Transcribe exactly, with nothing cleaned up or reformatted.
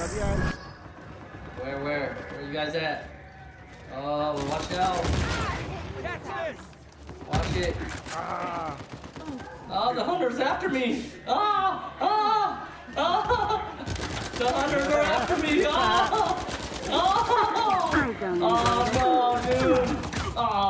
Where, where? Where you guys at? Oh, watch out. Watch it. Ah. Oh, the hunter's after me. Ah, ah, ah. The hunters are after me. Oh, oh, oh no, dude. Oh.